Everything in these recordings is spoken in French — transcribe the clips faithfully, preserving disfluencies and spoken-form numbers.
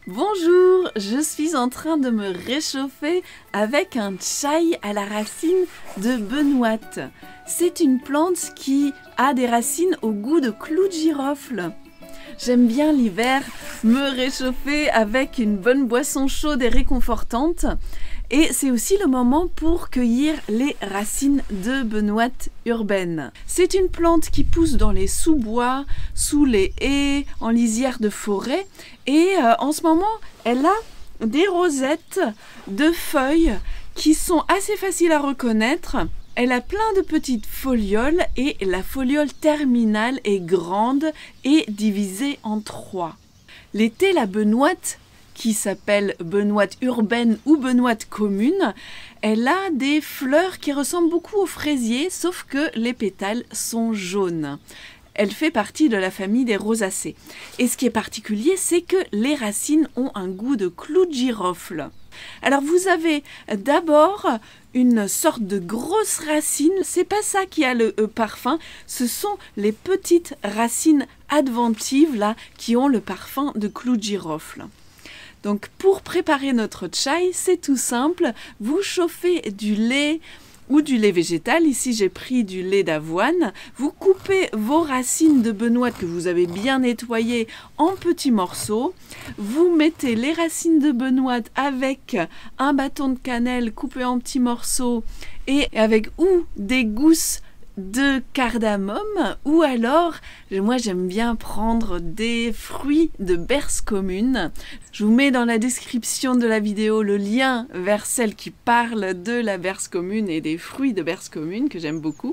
Bonjour, je suis en train de me réchauffer avec un chai à la racine de benoîte. C'est une plante qui a des racines au goût de clou de girofle. J'aime bien l'hiver me réchauffer avec une bonne boisson chaude et réconfortante. Et c'est aussi le moment pour cueillir les racines de benoîte urbaine. C'est une plante qui pousse dans les sous-bois, sous les haies, en lisière de forêt. Et euh, en ce moment, elle a des rosettes de feuilles qui sont assez faciles à reconnaître. Elle a plein de petites folioles et la foliole terminale est grande et divisée en trois. L'été, la benoîte, qui s'appelle benoîte urbaine ou benoîte commune, elle a des fleurs qui ressemblent beaucoup aux fraisiers, sauf que les pétales sont jaunes. Elle fait partie de la famille des rosacées. Et ce qui est particulier, c'est que les racines ont un goût de clou de girofle. Alors vous avez d'abord une sorte de grosse racine, c'est pas ça qui a le euh, parfum, ce sont les petites racines adventives là qui ont le parfum de clou de girofle. Donc pour préparer notre chai, c'est tout simple, vous chauffez du lait ou du lait végétal, ici j'ai pris du lait d'avoine, vous coupez vos racines de benoîte que vous avez bien nettoyées en petits morceaux, vous mettez les racines de benoîte avec un bâton de cannelle coupé en petits morceaux et avec ou des gousses de cardamome ou alors, moi j'aime bien prendre des fruits de berce commune. Je vous mets dans la description de la vidéo le lien vers celle qui parle de la berce commune et des fruits de berce commune que j'aime beaucoup.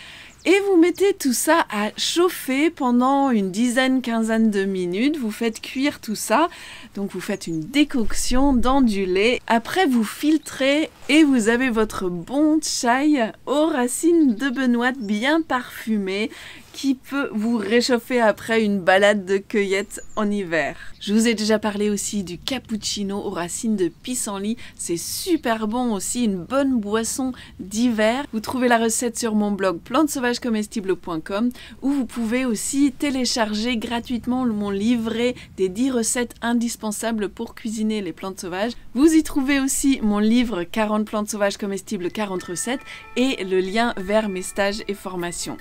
Et vous mettez tout ça à chauffer pendant une dizaine, quinzaine de minutes. Vous faites cuire tout ça. Donc vous faites une décoction dans du lait. Après vous filtrez et vous avez votre bon chai aux racines de benoîte bien parfumé qui peut vous réchauffer après une balade de cueillette en hiver. Je vous ai déjà parlé aussi du cappuccino aux racines de pissenlit. C'est super bon aussi, une bonne boisson d'hiver. Vous trouvez la recette sur mon blog plantes sauvages comestibles point com où vous pouvez aussi télécharger gratuitement mon livret des dix recettes indispensables pour cuisiner les plantes sauvages. Vous y trouvez aussi mon livre quarante plantes sauvages comestibles, quarante recettes et le lien vers mes stages et formations.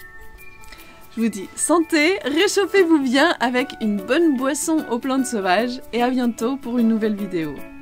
Je vous dis santé, réchauffez-vous bien avec une bonne boisson aux plantes sauvages et à bientôt pour une nouvelle vidéo.